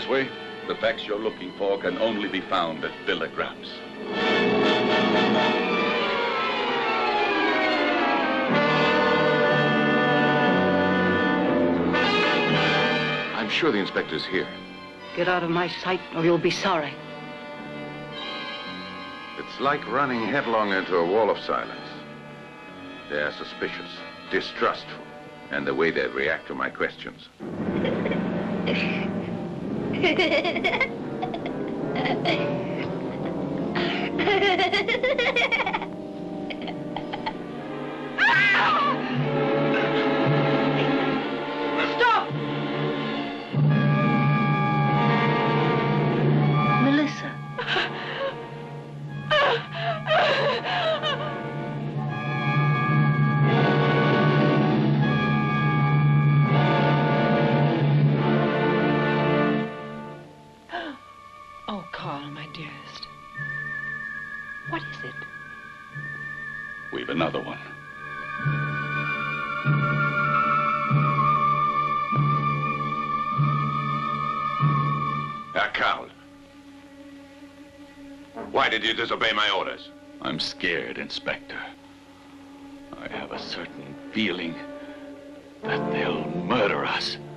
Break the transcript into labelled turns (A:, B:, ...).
A: way, the facts you're looking for can only be found at Villa Grapps.
B: I'm sure the inspector's here.
C: Get out of my sight or you'll be sorry.
B: It's like running headlong into a wall of silence. They're suspicious, distrustful, and the way they react to my questions.
C: Stop! Melissa.
D: Oh, Carl, my dearest. What is it?
A: We've another one.
B: Carl. Why did you disobey my orders?
A: I'm scared, Inspector. I have a certain feeling that they'll murder us.